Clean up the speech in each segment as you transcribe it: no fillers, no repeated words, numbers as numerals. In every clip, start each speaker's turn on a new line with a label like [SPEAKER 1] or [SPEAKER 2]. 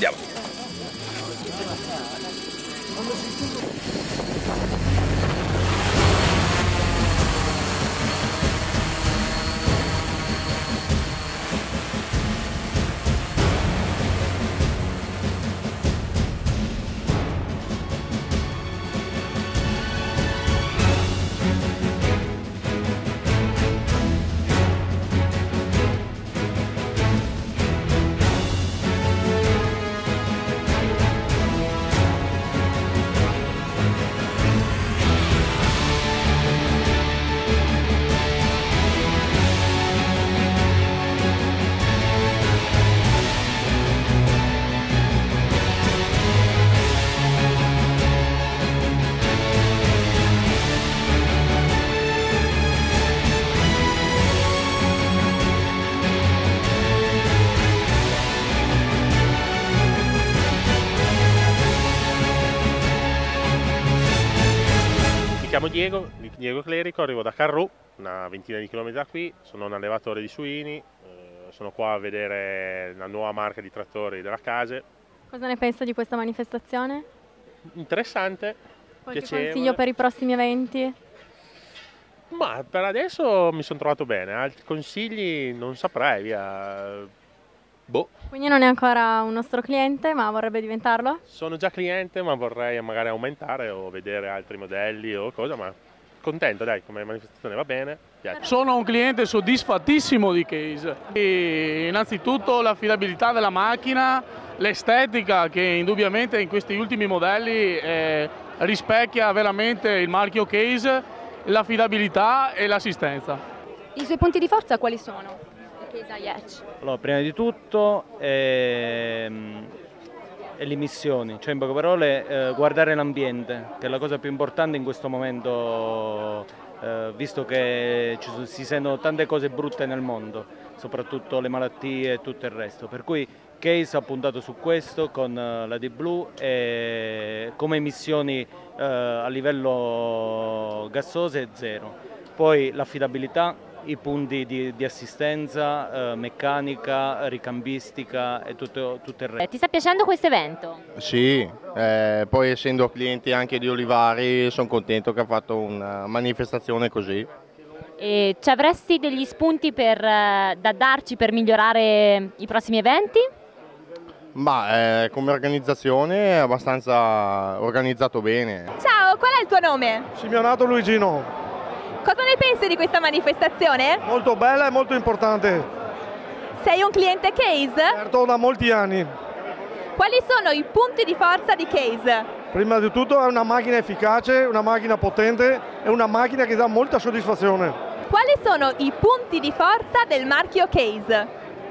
[SPEAKER 1] Andiamo. Mi chiamo Diego Clerico, arrivo da Carrù, una ventina di chilometri da qui, sono un allevatore di suini, sono qua a vedere la nuova marca di trattori della Case.
[SPEAKER 2] Cosa ne pensa di questa manifestazione?
[SPEAKER 1] Interessante,
[SPEAKER 2] Qualche
[SPEAKER 1] piacevole.
[SPEAKER 2] consiglio per i prossimi eventi?
[SPEAKER 1] Ma per adesso mi sono trovato bene, altri consigli non saprei, via. Boh.
[SPEAKER 2] Quindi non è ancora un nostro cliente, ma vorrebbe diventarlo?
[SPEAKER 1] Sono già cliente, ma vorrei magari aumentare o vedere altri modelli o cosa, ma contento, dai, come manifestazione va bene. Piace.
[SPEAKER 3] Sono un cliente soddisfattissimo di Case. E innanzitutto l'affidabilità della macchina, l'estetica che indubbiamente in questi ultimi modelli rispecchia veramente il marchio Case, l'affidabilità e l'assistenza.
[SPEAKER 4] I suoi punti di forza quali sono?
[SPEAKER 5] Allora, prima di tutto le emissioni, cioè in poche parole guardare l'ambiente, che è la cosa più importante in questo momento, visto che si sentono tante cose brutte nel mondo, soprattutto le malattie e tutto il resto. Per cui Case ha puntato su questo con la D-Blue e come emissioni a livello gassoso è zero. Poi l'affidabilità, i punti di assistenza, meccanica, ricambistica e tutto il resto.
[SPEAKER 4] Ti sta piacendo questo evento?
[SPEAKER 6] Sì, poi essendo clienti anche di Olivari sono contento che ha fatto una manifestazione così.
[SPEAKER 4] E ci avresti degli spunti da darci per migliorare i prossimi eventi?
[SPEAKER 6] Ma come organizzazione è abbastanza organizzato bene.
[SPEAKER 7] Ciao, qual è il tuo nome?
[SPEAKER 8] Simeonato Luigino.
[SPEAKER 7] Cosa ne pensi di questa manifestazione?
[SPEAKER 8] Molto bella e molto importante.
[SPEAKER 7] Sei un cliente Case?
[SPEAKER 8] Certo, da molti anni.
[SPEAKER 7] Quali sono i punti di forza di Case?
[SPEAKER 8] Prima di tutto è una macchina efficace, una macchina potente e una macchina che dà molta soddisfazione.
[SPEAKER 7] Quali sono i punti di forza del marchio Case?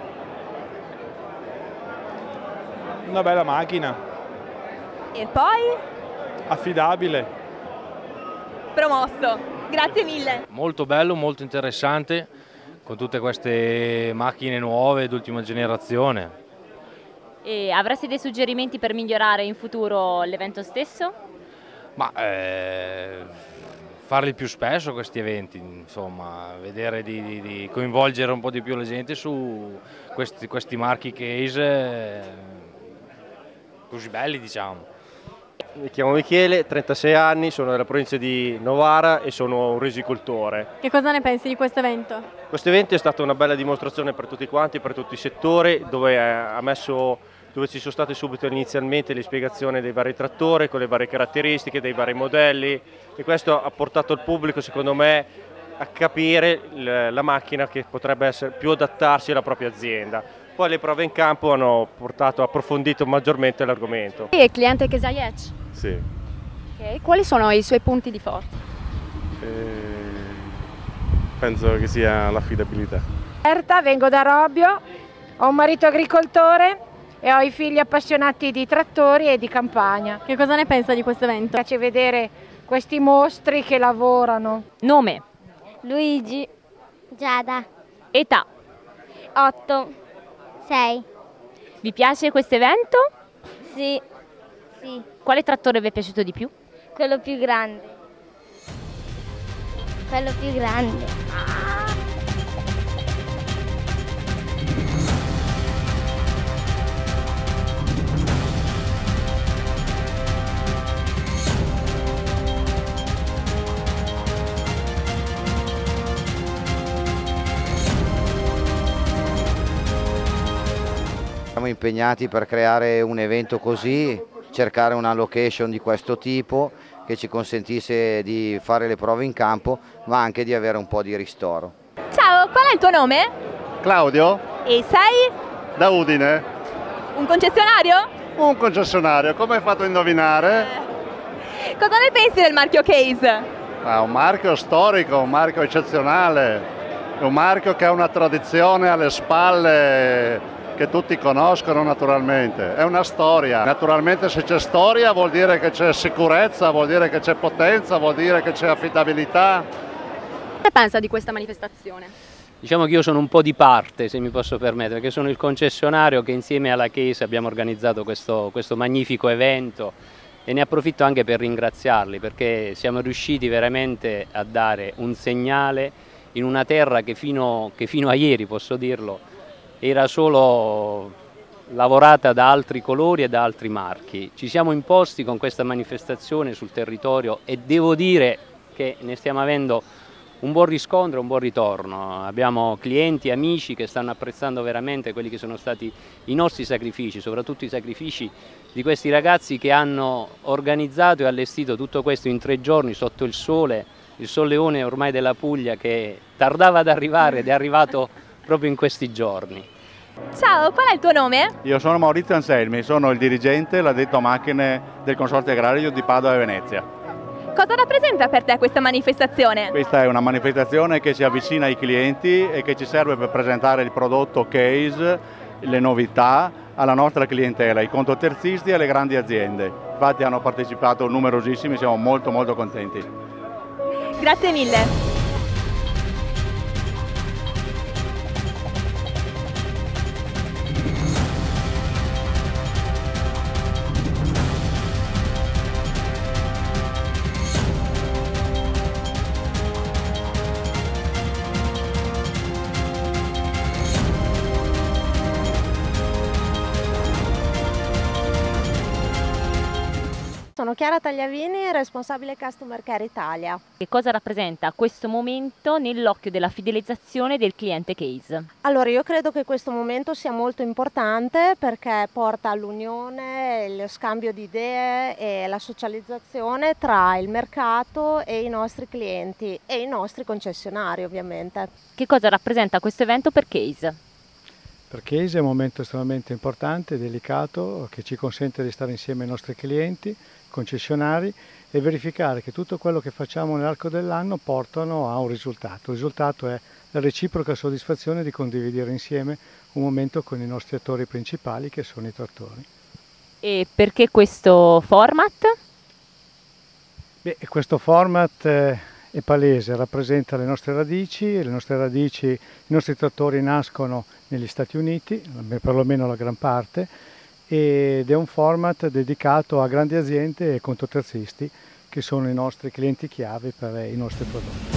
[SPEAKER 9] Una bella macchina.
[SPEAKER 7] E poi?
[SPEAKER 9] Affidabile.
[SPEAKER 7] Promosso. Grazie mille.
[SPEAKER 10] Molto bello, molto interessante, con tutte queste macchine nuove d'ultima generazione.
[SPEAKER 4] E avresti dei suggerimenti per migliorare in futuro l'evento stesso?
[SPEAKER 10] Ma farli più spesso questi eventi, insomma, vedere di coinvolgere un po' di più la gente su questi marchi Case così belli, diciamo.
[SPEAKER 11] Mi chiamo Michele, 36 anni, sono della provincia di Novara e sono un risicoltore.
[SPEAKER 2] Che cosa ne pensi di questo evento?
[SPEAKER 11] Questo evento è stata una bella dimostrazione per tutti quanti, per tutti i settori, dove ci sono state subito inizialmente le spiegazioni dei vari trattori con le varie caratteristiche, dei vari modelli, e questo ha portato il pubblico, secondo me, a capire la macchina che potrebbe essere più adattarsi alla propria azienda. Poi le prove in campo hanno approfondito maggiormente l'argomento.
[SPEAKER 4] È cliente Casaiec?
[SPEAKER 1] Sì.
[SPEAKER 4] Okay. Quali sono i suoi punti di forza?
[SPEAKER 1] Penso che sia l'affidabilità.
[SPEAKER 12] Vengo da Robbio, ho un marito agricoltore e ho i figli appassionati di trattori e di campagna.
[SPEAKER 2] Che cosa ne pensa di questo evento?
[SPEAKER 12] Mi piace vedere questi mostri che lavorano.
[SPEAKER 4] Nome?
[SPEAKER 13] Luigi. Giada.
[SPEAKER 4] Età?
[SPEAKER 13] 8. 6.
[SPEAKER 4] Vi piace questo evento?
[SPEAKER 13] Sì. Sì.
[SPEAKER 4] Quale trattore vi è piaciuto di più?
[SPEAKER 13] Quello più grande. Quello più grande.
[SPEAKER 14] Siamo impegnati per creare un evento così, cercare una location di questo tipo che ci consentisse di fare le prove in campo, ma anche di avere un po' di ristoro.
[SPEAKER 7] Ciao, qual è il tuo nome?
[SPEAKER 15] Claudio,
[SPEAKER 7] E sei?
[SPEAKER 15] da Udine.
[SPEAKER 7] Un concessionario?
[SPEAKER 15] Un concessionario, come hai fatto a indovinare?
[SPEAKER 7] Cosa ne pensi del marchio Case?
[SPEAKER 15] Un marchio storico, un marchio eccezionale, un marchio che ha una tradizione alle spalle che tutti conoscono naturalmente, è una storia. Naturalmente se c'è storia vuol dire che c'è sicurezza, vuol dire che c'è potenza, vuol dire che c'è affidabilità.
[SPEAKER 2] Che pensa di questa manifestazione?
[SPEAKER 16] Diciamo che io sono un po' di parte, se mi posso permettere, perché sono il concessionario che insieme alla Case abbiamo organizzato questo magnifico evento e ne approfitto anche per ringraziarli perché siamo riusciti veramente a dare un segnale in una terra che fino a ieri, posso dirlo, era solo lavorata da altri colori e da altri marchi. Ci siamo imposti con questa manifestazione sul territorio e devo dire che ne stiamo avendo un buon riscontro, un buon ritorno. Abbiamo clienti, amici che stanno apprezzando veramente quelli che sono stati i nostri sacrifici, soprattutto i sacrifici di questi ragazzi che hanno organizzato e allestito tutto questo in 3 giorni sotto il solleone ormai della Puglia che tardava ad arrivare ed è arrivato proprio in questi giorni.
[SPEAKER 7] Ciao, qual è il tuo nome?
[SPEAKER 9] Io sono Maurizio Anselmi, sono il dirigente, l'addetto a macchine del Consorzio Agrario di Padova e Venezia.
[SPEAKER 7] Cosa rappresenta per te questa manifestazione?
[SPEAKER 9] Questa è una manifestazione che ci avvicina ai clienti e che ci serve per presentare il prodotto Case, le novità alla nostra clientela, ai contoterzisti e alle grandi aziende. Infatti hanno partecipato numerosissimi, siamo molto contenti.
[SPEAKER 7] Grazie mille.
[SPEAKER 17] Sono Chiara Tagliavini, responsabile Customer Care Italia.
[SPEAKER 4] Che cosa rappresenta questo momento nell'occhio della fidelizzazione del cliente Case?
[SPEAKER 17] Allora, io credo che questo momento sia molto importante perché porta all'unione, lo scambio di idee e la socializzazione tra il mercato e i nostri clienti e i nostri concessionari, ovviamente.
[SPEAKER 4] Che cosa rappresenta questo evento per Case?
[SPEAKER 18] Per Case è un momento estremamente importante, delicato, che ci consente di stare insieme ai nostri clienti, concessionari e verificare che tutto quello che facciamo nell'arco dell'anno portano a un risultato. Il risultato è la reciproca soddisfazione di condividere insieme un momento con i nostri attori principali che sono i trattori.
[SPEAKER 4] E perché questo format?
[SPEAKER 18] Questo format è palese, rappresenta le nostre radici, i nostri trattori nascono negli Stati Uniti, perlomeno la gran parte, ed è un format dedicato a grandi aziende e contoterzisti che sono i nostri clienti chiave per i nostri prodotti.